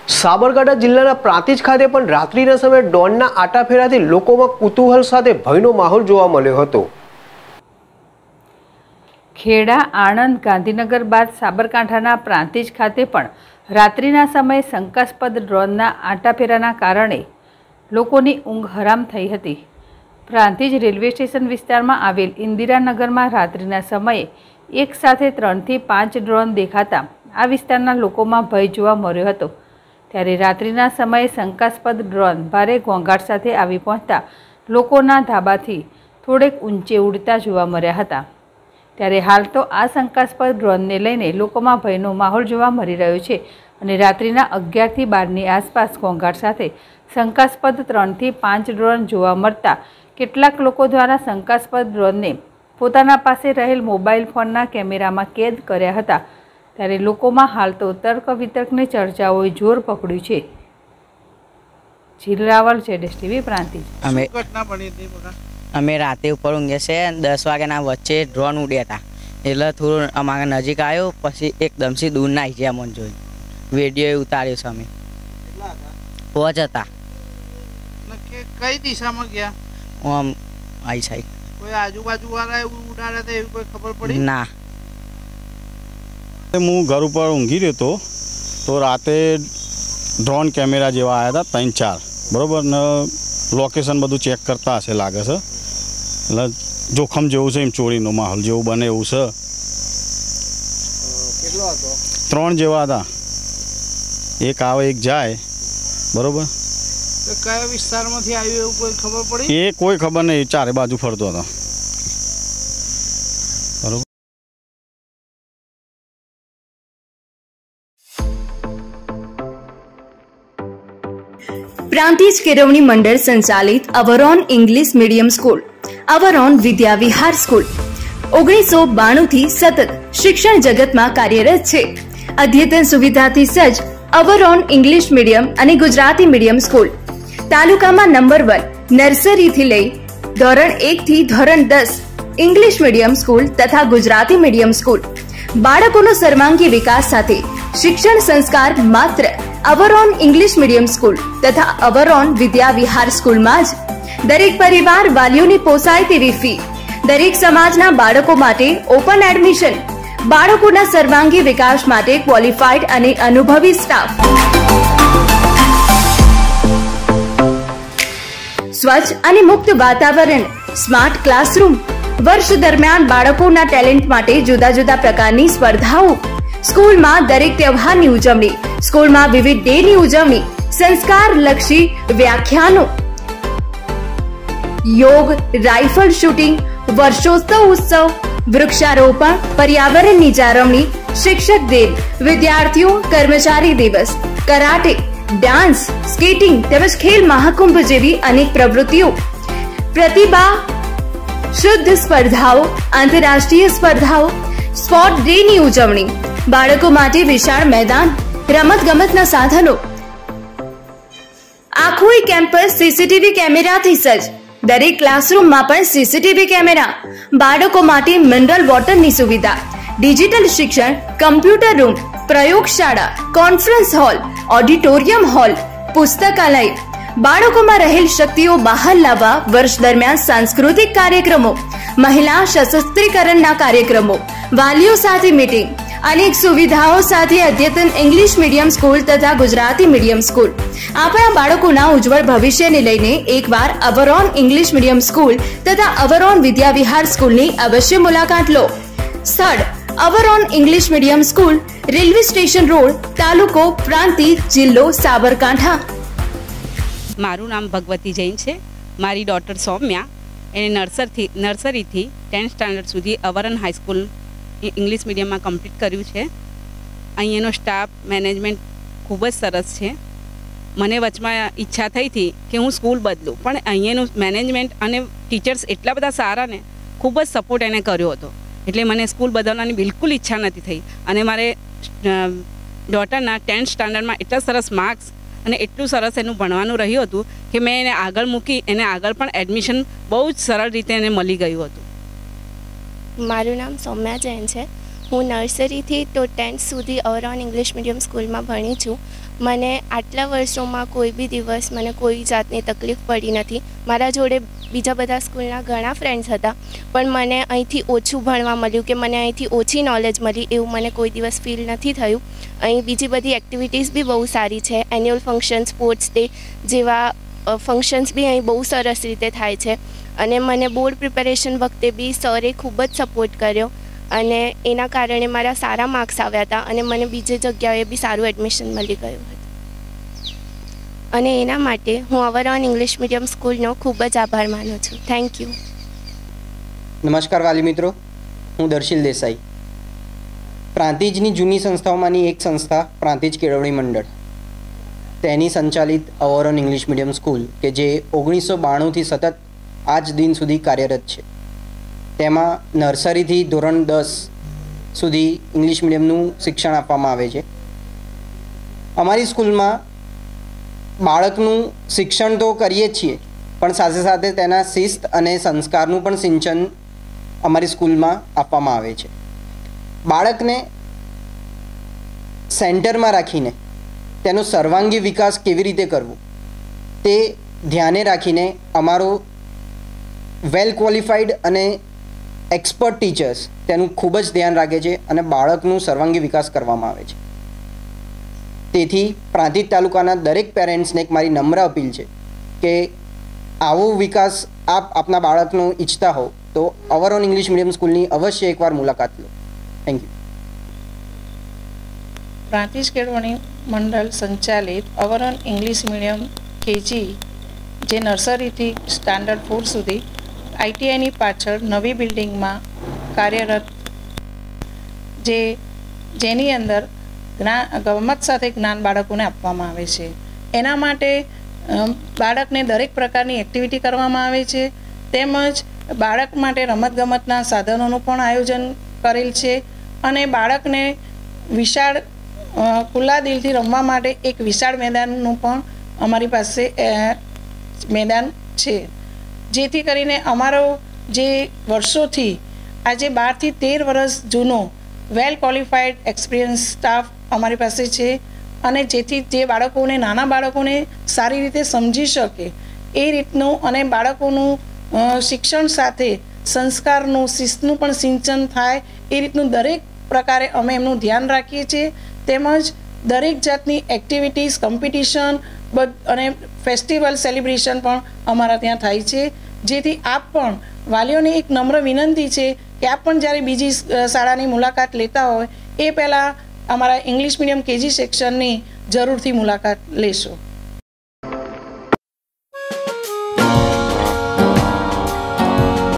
સાબરકાંઠા જિલ્લાના પ્રાંતિજ ખાતે પણ રાત્રિના સમયે ડ્રોનના આટાફેરાથી લોકોમાં કુતૂહલ સાથે ભયનો માહોલ જોવા મળ્યો હતો। ખેડા, આણંદ, ગાંધીનગર બાદ સાબરકાંઠાના પ્રાંતિજ ખાતે પણ રાત્રિના સમયે શંકાસ્પદ ડ્રોનના આટાફેરાના કારણે લોકોની ઊંઘ હરામ થઈ હતી। પ્રાંતિજ રેલવે સ્ટેશન વિસ્તારમાં આવેલ ઇન્દિરાનગરમાં રાત્રિના સમયે એક સાથે 3 થી 5 ડ્રોન દેખાતા આ વિસ્તારના લોકોમાં ભય જોવા મળ્યો હતો। ત્યારે રાત્રિના સમયે શંકાસ્પદ ડ્રોન ભારે ઘોંઘાટ સાથે આવી પહોંચતા લોકોના ધાબાથી થોડેક ઊંચે ઉડતા જોવા મળ્યા હતા। ત્યારે હાલ તો આ શંકાસ્પદ ડ્રોનને લઈને લોકોમાં ભયનો માહોલ જોવા મળી રહ્યો છે અને રાત્રિના 11 થી 12ની આસપાસ ઘોંઘાટ સાથે શંકાસ્પદ 3 થી 5 ડ્રોન જોવા મળતા કેટલાક લોકો દ્વારા શંકાસ્પદ ડ્રોનને પોતાના પાસે રહેલ મોબાઈલ ફોનના કેમેરામાં કેદ કર્યા હતા। ત્યારે લોકોમાં હાલ તો તર્ક વિતર્કની ચર્ચાઓએ જોર પકડ્યું છે। જીલરાવલ ZSTV પ્રાંતિજ। અમે રાતે ઉપર ઊંઘે છે 10 વાગ્યાના વચ્ચે ડ્રોન ઉડ્યા હતા એટલે થોડું અમારા નજીક આવ્યો પછી એકદમથી દૂર ના આવી ગયા મને જોઈ વિડીયો ઉતાર્યો છે અમે પહોંચ હતા કઈ દિશામાં ગયા આમ આઈ સાઈડ કોઈ આજુબાજુ વાળા એવું ઉડાડ્યા હતા એવી કોઈ ખબર પડી ના। હું ઘર ઉપર ઊંઘી રહ્યો હતો તો રાતે ડ્રોન કેમેરા જેવા આવ્યા હતા 3-4 બરાબર ને લોકેશન બધું ચેક કરતા હશે લાગે છે એટલે જોખમ જેવું છે એમ ચોરીનો માહોલ જેવું બને એવું છે। કેટલો હતો 3 જેવા હતા એક આવે એક જાય બરાબર કયા વિસ્તારમાંથી આવ્યું એવું કોઈ ખબર પડી એ કોઈ ખબર નહીં ચારે બાજુ ફરતો હતો બરાબર। प्रांतिज केरवनी मंडल संचालित Avron English medium school Avron Vidya Vihar school 1992 થી સતત શિક્ષણ જગતમાં કાર્યરત છે। અદ્યતન સુવિધાથી સજ્જ અવરોન ઇંગ્લિશ મીડિયમ અને ગુજરાતી મીડિયમ સ્કૂલ તાલુકામાં નંબર 1 નર્સરીથી લઈ ધોરણ 1 થી ધોરણ 10 ઇંગ્લિશ મીડિયમ સ્કૂલ તથા ગુજરાતી મીડિયમ સ્કૂલ બાળકોનો સર્વાંગી વિકાસ સાથે શિક્ષણ સંસ્કાર માત્ર અવરોન ઇંગ્લિશ મીડિયમ સ્કૂલ તથા અવરોન વિદ્યા વિહાર સ્કૂલમાં જ। દરેક પરિવાર વાલીઓની પોસાય તેવી ફી, દરેક સમાજના બાળકો માટે ઓપન એડમિશન, બાળકોના સર્વાંગી વિકાસ માટે ક્વોલિફાઈડ અને અનુભવી સ્ટાફ, સ્વચ્છ અને મુક્ત વાતાવરણ, સ્માર્ટ ક્લાસરૂમ, વર્ષ દરમિયાન બાળકોના ટેલેન્ટ માટે જુદા જુદા પ્રકારની સ્પર્ધાઓ, સ્કૂલમાં દરેક તહેવારની ઉજવણી, સ્કૂલમાં વિવિધ ડેની ઉજવણી, સંસ્કારલક્ષી વ્યાખ્યાનો, યોગ, રાઇફલ શૂટિંગ, વર્ષોત્સવ ઉત્સવ, વૃક્ષારોપણ, પર્યાવરણની જાળવણી, શિક્ષક દિન, વિદ્યાર્થીઓ કર્મચારી દિવસ, કરાટે, ડાન્સ, સ્કેટિંગ તેમજ ખેલ મહાકુંભ જેવી અનેક પ્રવૃત્તિઓ, પ્રતિભા શુદ્ધ સ્પર્ધાઓ, આંતરરાષ્ટ્રીય સ્પર્ધાઓ, સ્પોર્ટ ડેની ઉજવણી, બાળકો માટે વિશાળ મેદાન, રમતગમતના સાધનો, આખું કેમ્પસ સીસીટીવી કેમેરાથી સજ્જ, દરેક ક્લાસરૂમમાં પણ સીસીટીવી કેમેરા, બાળકો માટે મિનરલ વોટરની સુવિધા, ડિજિટલ શિક્ષણ, કમ્પ્યુટર રૂમ, પ્રયોગશાળા, કોન્ફરન્સ હોલ, ઓડિટોરિયમ હોલ, પુસ્તકાલય, બાળકોમાં રહેલ શક્તિઓ બહાર લાવવા વર્ષ દરમિયાન સાંસ્કૃતિક કાર્યક્રમો, મહિલા સશક્તિકરણના કાર્યક્રમો, વાલીઓ સાથે મીટિંગ, અનેક સુવિધાઓ સાથે અદ્યતન ઇંગ્લિશ મીડિયમ સ્કૂલ તથા ગુજરાતી મીડિયમ સ્કૂલ આપણા બાળકોના ઉજ્જવળ ભવિષ્યને લઈને એકવાર અવરોન ઇંગ્લિશ મીડિયમ સ્કૂલ તથા અવરોન વિદ્યા વિહાર સ્કૂલની અવશ્ય મુલાકાત લો। સ્થળ Avron English medium school, railway station road, તાલુકો પ્રાંતિજ, જિલ્લો સાબરકાંઠા। મારું નામ ભગવતી જૈન છે। મારી ડોટર સૌમ્યા એને નર્સરીથી 10th સ્ટાન્ડર્ડ સુધી અવરોન હાઈસ્કૂલ ઇંગ્લિશ મીડિયમમાં કમ્પ્લીટ કર્યું છે। અહીંયાનો સ્ટાફ મેનેજમેન્ટ ખૂબ જ સરસ છે। મને વચમાં ઈચ્છા થઈ હતી કે હું સ્કૂલ બદલું, પણ અહીંયાનું મેનેજમેન્ટ અને ટીચર્સ એટલા બધા સારા ને ખૂબ જ સપોર્ટ એને કર્યો હતો, એટલે મને સ્કૂલ બદલવાની બિલકુલ ઈચ્છા નથી થઈ। અને મારે ડોટરના 10th સ્ટાન્ડર્ડમાં એટલા સરસ માર્ક્સ અને એટલું સરસ એનું ભણવાનું રહ્યું હતું કે મેં એને આગળ મૂકી, એને આગળ પણ એડમિશન બહુ જ સરળ રીતે એને મળી ગયું હતું। મારું નામ સૌમ્યા જૈન છે। હું નર્સરીથી તો 10th સુધી અવરોન ઇંગ્લિશ મીડિયમ સ્કૂલમાં ભણી છું મને આટલા વર્ષોમાં કોઈ બી દિવસ મને કોઈ જાતની તકલીફ પડી નથી. મારા જોડે બીજા બધા સ્કૂલના ઘણા ફ્રેન્ડ્સ હતા, પણ મને અહીંથી ઓછું ભણવા મળ્યું કે મને અહીંથી ઓછી નોલેજ મળી એવું મને કોઈ દિવસ ફીલ નથી થયું. અહીં બીજી બધી એક્ટિવિટીઝ બી બહુ સારી છે. એન્યુઅલ ફંક્શન, સ્પોર્ટ્સ ડે જેવા ફંક્શન્સ બી અહીં બહુ સરસ રીતે થાય છે. અને મને બોર્ડ પ્રિપેરેશન વખતે બી સરે ખૂબ જ સપોર્ટ કર્યો અને એના કારણે મારા સારા માર્ક્સ આવ્યા હતા અને મને બીજી જગ્યાએ બી સારું એડમિશન મળી ગયું હતું. અને એના માટે હું અવરોન ઇંગ્લિશ મીડિયમ સ્કૂલનો ખૂબ જ આભાર માનું છું. Thank you. નમસ્કાર વાલી મિત્રો, હું દર્શિલ દેસાઈ. પ્રાંતિજની જૂની સંસ્થાઓમાંની એક સંસ્થા પ્રાંતિજ કેળવણી મંડળ, તેની સંચાલિત અવરોન ઇંગ્લિશ મીડિયમ સ્કૂલ કે જે 1992થી સતત આજ દિન સુધી કાર્યરત છે. તેમાં નર્સરીથી ધોરણ 10 સુધી ઇંગ્લિશ મીડિયમનું શિક્ષણ આપવામાં આવે છે. અમારી સ્કૂલમાં બાળકનું શિક્ષણ તો કરીએ જ છીએ, પણ સાથે સાથે તેના શિસ્ત અને સંસ્કારનું પણ સિંચન અમારી સ્કૂલમાં આપવામાં આવે છે. બાળકને સેન્ટરમાં રાખીને તેનો સર્વાંગી વિકાસ કેવી રીતે કરવો તે ધ્યાને રાખીને અમારો વેલ ક્વોલિફાઈડ અને એક્સપર્ટ ટીચર્સ તેનું ખૂબ જ ધ્યાન રાખે છે અને બાળકનું સર્વાંગી વિકાસ કરવામાં આવે છે. તેથી પ્રાંતિજ તાલુકાના દરેક પેરેન્ટ્સને એક મારી નમ્ર અપીલ છે કે આવો વિકાસ આપ આપના બાળકનો ઈચ્છતા હો તો અવરોન ઇંગ્લિશ મીડિયમ સ્કૂલની અવશ્ય એકવાર મુલાકાત લો. Thank you. પ્રાંતિજ કેળવણી મંડળ સંચાલિત અવરોન ઇંગ્લિશ મીડિયમ કેજી જે નર્સરીથી સ્ટાન્ડર્ડ 4 સુધી આઈટીઆઈની પાછળ નવી બિલ્ડિંગમાં કાર્યરત, જેની અંદર ગમત સાથે જ્ઞાન બાળકોને આપવામાં આવે છે. એના માટે બાળકને દરેક પ્રકારની એક્ટિવિટી કરવામાં આવે છે, તેમજ બાળક માટે રમતગમતના સાધનોનું પણ આયોજન કરેલ છે અને બાળકને વિશાળ ખુલ્લા દિલથી રમવા માટે એક વિશાળ મેદાનનું પણ અમારી પાસે મેદાન છે. જેથી કરીને અમારો જે વર્ષોથી આજે 12 થી 13 વર્ષ જૂનો વેલ ક્વોલિફાઈડ એક્સપિરિયન્સ સ્ટાફ અમારી પાસે છે અને જેથી જે બાળકોને, નાના બાળકોને સારી રીતે સમજી શકે એ રીતનું અને બાળકોનું શિક્ષણ સાથે સંસ્કારનું, શિસ્તનું પણ સિંચન થાય એ રીતનું દરેક પ્રકારે અમે એમનું ધ્યાન રાખીએ છીએ. તેમજ દરેક જાતની એક્ટિવિટીઝ, કોમ્પિટિશન અને ફેસ્ટિવલ સેલિબ્રેશન પણ અમારા ત્યાં થાય છે. જેથી આપ પણ વાલીઓને એક નમ્ર વિનંતી છે કે આપ પણ જ્યારે બીજી શાળાની મુલાકાત લેતા હોય એ પહેલાં અમારા ઇંગ્લિશ મીડિયમ કેજી સેક્શનની જરૂરથી મુલાકાત લેશો.